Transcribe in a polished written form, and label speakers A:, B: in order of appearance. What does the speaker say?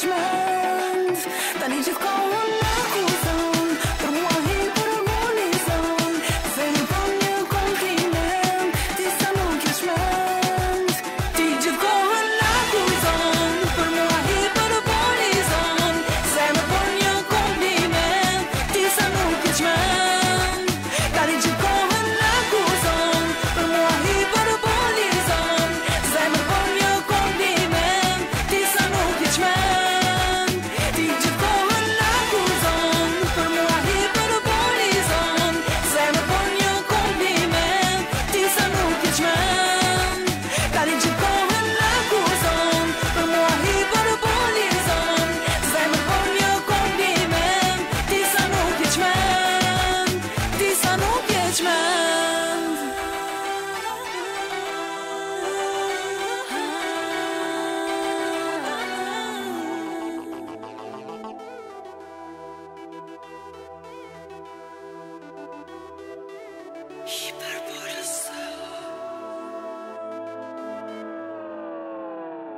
A: keq mend. Tani gjithkohën në akuzon, për mua hiperbolizon. Se më bën një kompliment, ti sa nuk keq mend. Ti gjithkohën në akuzon, për mua hiperbolizon. Se më bën një kompliment, ti sa nuk keq mend. Tani gjithkohën në akuzon, për mua hiperbolizon. Se më bën një kompliment, ti sa nuk keq mend. Ti gjithkohën në akuzon, për mua hiperbolizon. Se më bën një kompliment, ti sa nuk keq mend. Tani gjithkohën në akuzon, për mua hiperbolizon. Se më bën një kompliment, ti sa nuk keq mend. Ti sa nuk keq mend.